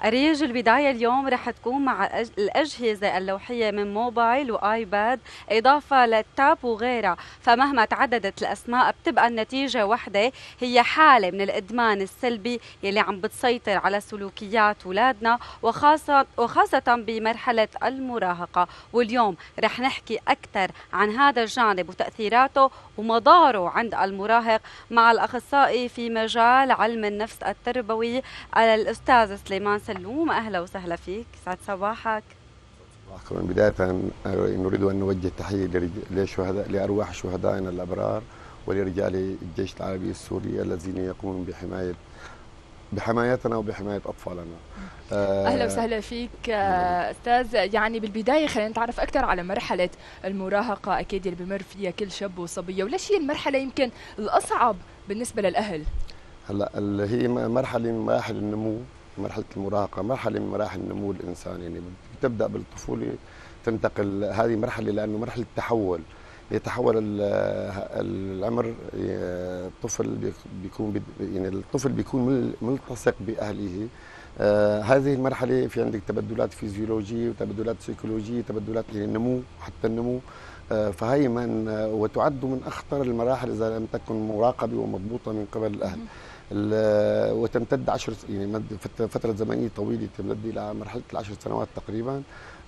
أريج البداية اليوم رح تكون مع الأجهزة اللوحية من موبايل وآيباد، إضافة للتاب وغيرها. فمهما تعددت الأسماء بتبقى النتيجة واحدة، هي حالة من الإدمان السلبي يلي عم بتسيطر على سلوكيات أولادنا، وخاصة بمرحلة المراهقة. واليوم رح نحكي أكثر عن هذا الجانب وتأثيراته ومضاره عند المراهق مع الأخصائي في مجال علم النفس التربوي الأستاذ سليمان سلوم. أهلا وسهلا فيك، سعد صباحك. بداية نريد أن نوجه تحية لشهداء لأرواح شهدائنا الأبرار ولرجال الجيش العربي السوري الذين يقومون بحمايتنا وبحماية أطفالنا. اهلا وسهلا فيك استاذ. يعني بالبدايه خلينا نتعرف اكثر على مرحله المراهقه، اكيد اللي بمر فيها كل شاب وصبيه، وليش هي المرحله يمكن الاصعب بالنسبه للاهل؟ هلا هي مرحلة من مراحل النمو. مرحلة المراهقة مرحلة من مراحل النمو الإنساني، يعني بتبدأ بالطفولة، تنتقل هذه مرحلة لأنه مرحلة تحول. يتحول العمر، الطفل بيكون يعني الطفل بيكون ملتصق بأهله. هذه المرحلة في عندك تبدلات فيزيولوجية وتبدلات سيكولوجية، تبدلات يعني النمو، حتى النمو. فهي وتعد من أخطر المراحل إذا لم تكن مراقبة ومضبوطة من قبل الأهل. وتمتد يعني فترة زمنية طويلة، تمتد إلى مرحلة ال10 سنوات تقريبا.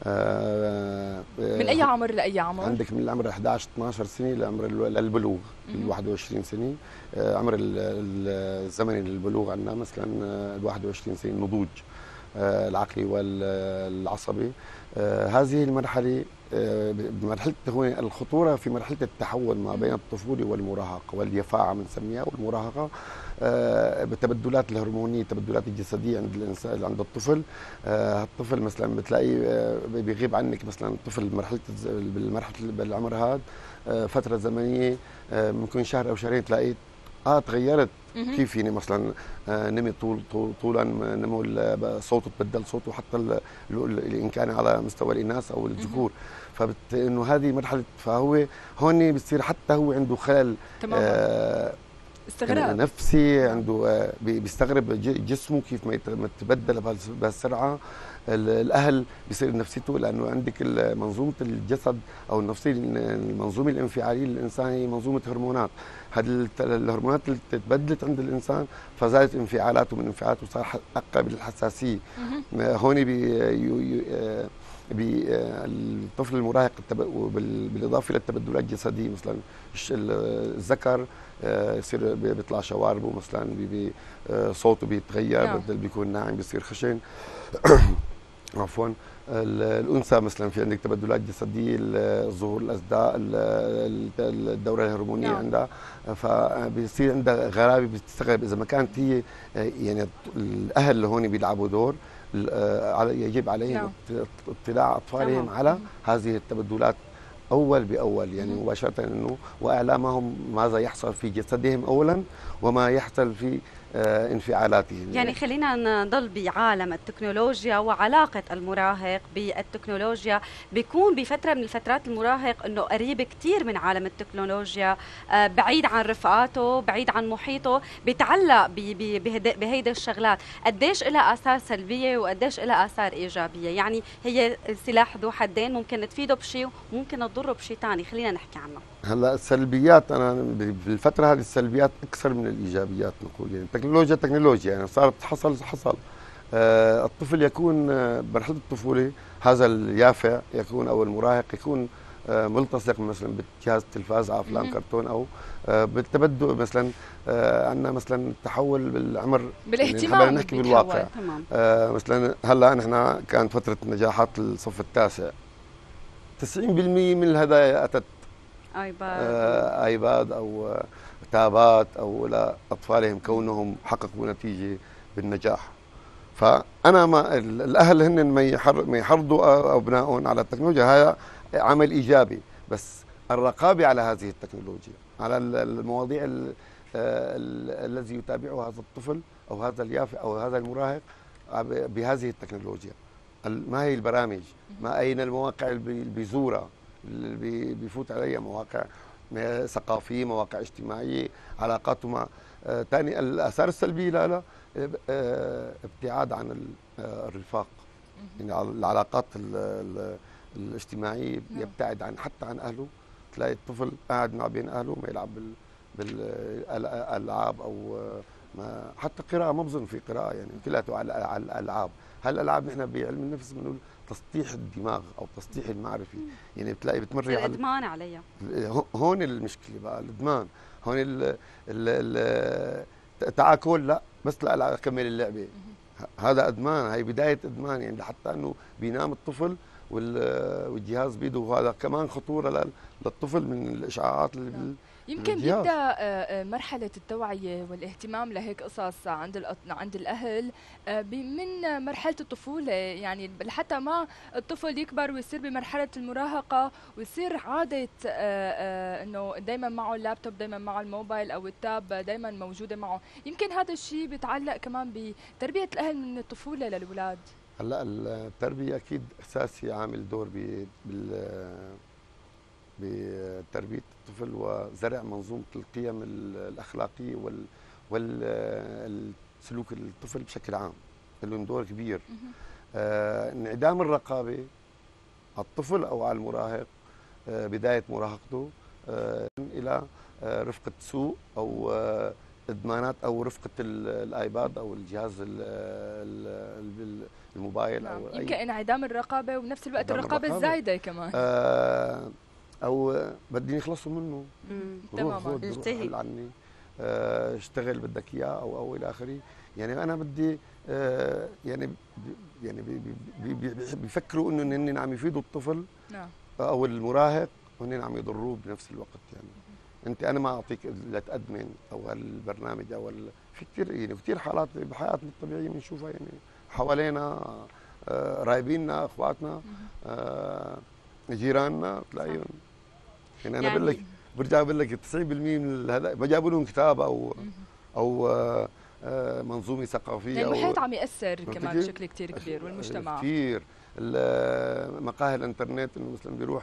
من أي عمر لأي عمر؟ عندك من العمر 11 12 سنة لعمر للبلوغ، 21 سنة. عمر الزمني للبلوغ عندنا مثلا 21 سنة، النضوج العقلي والعصبي. هذه المرحلة بمرحلة هو الخطورة في مرحلة التحول ما بين الطفولة والمراهقة واليفاعة بنسميها والمراهقة. بالتبدلات الهرمونية، التبدلات الجسدية عند الإنسان، عند الطفل. الطفل مثلا بتلاقيه بيغيب عنك مثلا الطفل بالعمر هذا فترة زمنية، ممكن شهر أو شهرين تلاقيه تغيرت. كيف يعني مثلا نمي طولا، نمو صوته تبدل صوته، حتى ان كان على مستوى الاناث او الذكور. انه هذه مرحله، فهو هون بصير حتى هو عنده خلل استغراب نفسي، عنده بيستغرب جسمه كيف ما تبدل بهالسرعه. الاهل بيصير نفسيته، لانه عندك منظومه الجسد او النفسيه، المنظومه الانفعاليه للانسان هي منظومه هرمونات. هذه الهرمونات اللي تبدلت عند الانسان فزادت انفعالاته، من انفعالاته صار اقرب للحساسيه. هون الطفل المراهق بالاضافه للتبدلات الجسديه، مثلا الذكر يصير بيطلع شواربه مثلا، صوته بيتغير، بدل بيكون ناعم بيصير خشن. عفوا. الانثى مثلا في عندك تبدلات جسديه، ظهور الازداء، الدوره الهرمونيه عندها، فبيصير عندها غرابه. بتستغرب اذا ما كانت هي يعني الاهل اللي هون بيلعبوا دور، يجب عليهم اطلاع اطفالهم على هذه التبدلات اول باول، يعني مباشره، انه واعلامهم ماذا يحصل في جسدهم اولا وما يحصل في انفعالاتهم. يعني خلينا نضل بعالم التكنولوجيا وعلاقة المراهق بالتكنولوجيا. بيكون بفترة من الفترات المراهق انه قريب كتير من عالم التكنولوجيا، بعيد عن رفقاته، بعيد عن محيطه، بيتعلق بهيدا الشغلات. قديش لها آثار سلبية وقديش لها آثار إيجابية؟ يعني هي سلاح ذو حدين، ممكن تفيده بشيء وممكن تضره بشيء ثاني. خلينا نحكي عنه. هلا السلبيات، انا بالفتره هذه السلبيات اكثر من الايجابيات. نقول يعني التكنولوجيا تكنولوجيا، يعني صارت حصل. الطفل يكون بمرحله الطفوله، هذا اليافع يكون او المراهق يكون ملتصق مثلا بجهاز التلفاز على افلام كرتون، او بالتبدل مثلا. عندنا مثلا التحول بالعمر، بالاهتمام، يعني نحكي بالواقع. مثلا هلا نحن كانت فتره نجاحات الصف التاسع، 90% من الهدايا اتت ايباد او تابات او لاطفالهم، كونهم حققوا نتيجه بالنجاح. فانا ما الاهل هن ما يحرضوا ابنائهم على التكنولوجيا، هذا عمل ايجابي، بس الرقابه على هذه التكنولوجيا، على المواضيع الذي يتابعها هذا الطفل او هذا اليافع او هذا المراهق بهذه التكنولوجيا. ما هي البرامج، ما اين المواقع اللي بيزورها، اللي بيفوت عليها، مواقع ثقافيه، مواقع اجتماعيه، علاقاته مع ثاني. الاثار السلبيه لا ابتعاد الرفاق. يعني العلاقات الاجتماعيه يبتعد عن حتى عن اهله. تلاقي الطفل قاعد مع بين اهله ما يلعب بالالعاب او ما حتى قراءه، ما بظن في قراءه يعني كلها على الالعاب. هالالعاب نحن بعلم النفس بنقول تسطيح الدماغ او تسطيح المعرفي. يعني بتلاقي بتمري على الادمان عليها. هون المشكله بقى الادمان. هون التعاكل لا بس لا اكمل اللعبه، هذا ادمان. هي بدايه ادمان يعني لحتى انه بينام الطفل والجهاز بيده، وهذا كمان خطوره للطفل من الاشعاعات اللي يمكن بيبدا مرحله التوعيه والاهتمام لهيك قصص عند الاهل من مرحله الطفوله، يعني لحتى ما الطفل يكبر ويصير بمرحله المراهقه ويصير عاده انه دائما معه اللابتوب، دائما معه الموبايل او التاب دائما موجوده معه. يمكن هذا الشيء بيتعلق كمان بتربيه الاهل من الطفوله للاولاد. هلا التربيه اكيد اساسي، عامل دور بتربيه الطفل وزرع منظومه القيم الاخلاقيه والسلوك الطفل بشكل عام. لهم دور كبير. انعدام الرقابه على الطفل او على المراهق بدايه مراهقته الى رفقه سوء او ادمانات او رفقه الايباد او الجهاز الموبايل. نعم. او يمكن انعدام الرقابه وبنفس الوقت الرقابه الزايده كمان. او بدي يخلصوا منه. تماما. اجتهد عني، اشتغل بدك اياه او الى اخره. يعني انا بدي يعني بيفكروا انه هن عم يفيدوا الطفل. نعم. او المراهق وهن عم يضروه بنفس الوقت. يعني انا ما اعطيك لا تادمن او هالبرنامج او في كثير يعني كثير حالات بحياتنا الطبيعيه بنشوفها يعني حوالينا، قرايبيننا، اخواتنا، جيراننا تلاقيهم. يعني انا بقول لك برجع بقول لك 90% من هذا ما جابوا لهم كتاب او منظومه ثقافيه. يعني المحيط عم ياثر كمان بشكل كثير كبير، والمجتمع كثير. مقاهي الانترنت انه مثلا بيروح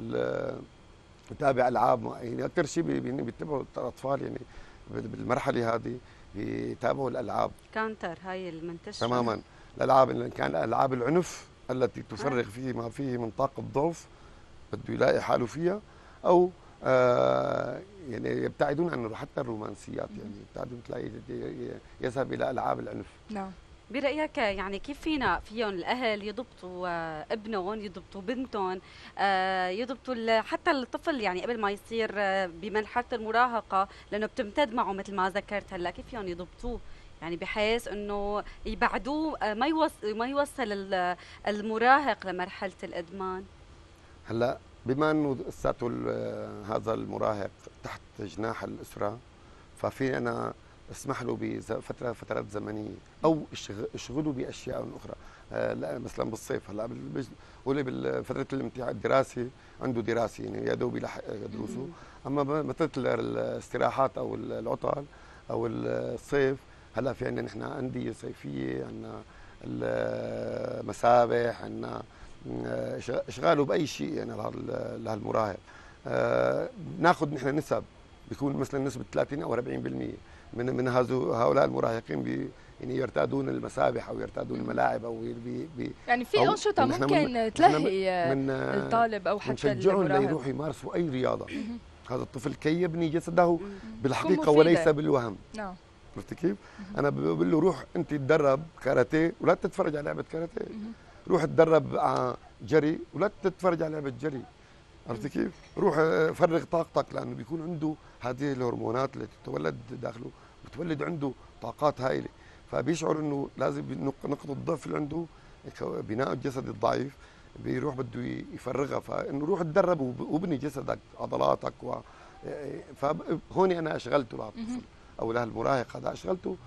يتابع العاب يعني اكثر شيء بيتبعوا الاطفال يعني بالمرحله هذه بيتابعوا الالعاب كانتر هاي المنتشره تماما. الالعاب اللي كان العاب العنف التي تفرغ فيه ما فيه من طاقه ضعف بده يلاقي حاله فيها، او يعني يبتعدون عن حتى الرومانسيات. يعني يبتعدون تلاقي يذهب الى العاب العنف. نعم. برأيك يعني كيف فيهم الأهل يضبطوا ابنهم، يضبطوا بنتهم، يضبطوا حتى الطفل يعني قبل ما يصير بمرحلة المراهقة، لأنه بتمتد معه مثل ما ذكرت هلا، كيف فيهم يضبطوه يعني بحيث انه يبعدوه ما يوصل المراهق لمرحلة الإدمان؟ هلا بما انه لساته هذا المراهق تحت جناح الأسرة، ففي انا اسمح له فترات زمنيه او اشغله باشياء اخرى. لا مثلا بالصيف هلا قولي بفتره الامتحان الدراسي عنده دراسه يعني يا دوب يلحق دروسه، اما فتره الاستراحات او العطل او الصيف هلا في عندنا نحن انديه صيفيه، عندنا المسابح، عندنا اشغاله باي شيء يعني لهالمراهق. ناخذ نحن نسب، بيكون مثلا نسبه 30 او 40% من هؤلاء المراهقين يعني يرتادون المسابح او يرتادون الملاعب او يعني في انشطه ممكن تلهي الطالب او حتى المراهق ليروحوا يمارسوا اي رياضه. هذا الطفل كي يبني جسده بالحقيقه وليس بالوهم. نعم. عرفت كيف؟ انا بقول له روح انت تدرب كاراتيه ولا تتفرج على لعبه كاراتيه، روح تدرب جري ولا تتفرج على لعبه جري. عرفت كيف؟ روح فرغ طاقتك، لانه بيكون عنده هذه الهرمونات التي تتولد داخله، بتولد عنده طاقات هائله، فبيشعر انه لازم نقطه الضعف اللي عنده بناء الجسد الضعيف بيروح بده يفرغها، فانه روح تدرب وبني جسدك عضلاتك فهون انا اشغلته للطفل او لهالمراهق هذا اشغلته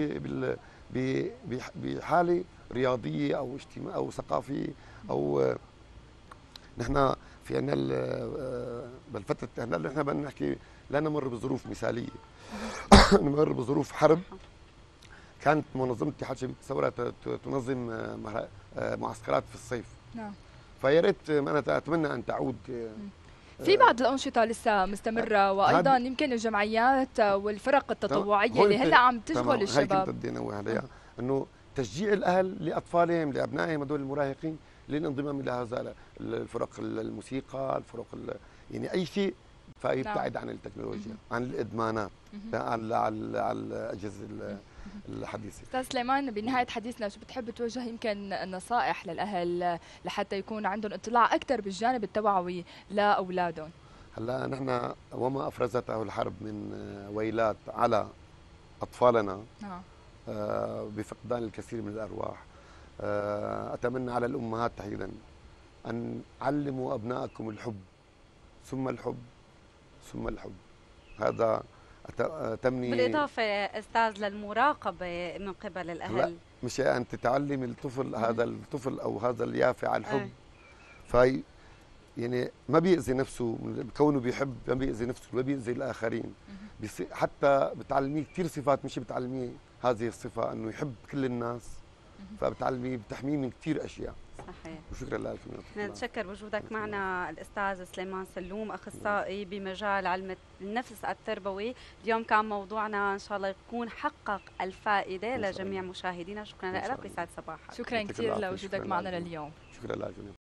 بحاله رياضيه او اجتماعيه او ثقافيه او نحن في عندنا بالفتره هلا نحن بدنا نحكي لا نمر بظروف مثاليه. نمر بظروف حرب. كانت منظمه اتحاد شباب الثوره تنظم معسكرات في الصيف. نعم. فيا ريت انا اتمنى ان تعود. في بعض الأنشطة لسه مستمرة، وأيضا يمكن الجمعيات والفرق التطوعية اللي هلا عم تشغل الشباب. هيك بدي انوه عليها انه تشجيع الاهل لاطفالهم لابنائهم هذول المراهقين للانضمام الى هذا الفرق الموسيقى، الفرق يعني اي شيء فيبتعد عن التكنولوجيا، عن الادمانات، على الاجهزه الحديثه. استاذ سليمان، بنهايه حديثنا شو بتحب توجه يمكن نصائح للاهل لحتى يكون عندهم اطلاع اكثر بالجانب التوعوي لاولادهم؟ هلا نحن وما افرزته الحرب من ويلات على اطفالنا بفقدان الكثير من الارواح. اتمنى على الامهات تحديدا ان علموا ابنائكم الحب ثم الحب ثم الحب. هذا تمني، بالاضافه استاذ للمراقبه من قبل الاهل، مش ان تتعلم الطفل هذا الطفل او هذا اليافع الحب في يعني ما بيأذي نفسه كونه بيحب، ما بيأذي نفسه ما بيأذي الاخرين. حتى بتعلميه كثير صفات، مش بتعلميه هذه الصفه انه يحب كل الناس، فبتعلميه بتحميه من كثير اشياء. صحيح. وشكرا لك. نتشكر وجودك معنا الاستاذ سليمان سلوم، اخصائي بمجال علم النفس التربوي. اليوم كان موضوعنا ان شاء الله يكون حقق الفائده لجميع مشاهدينا. شكرا لك ويسعد صباحك. شكرا كثير لوجودك معنا لليوم. شكرا لك.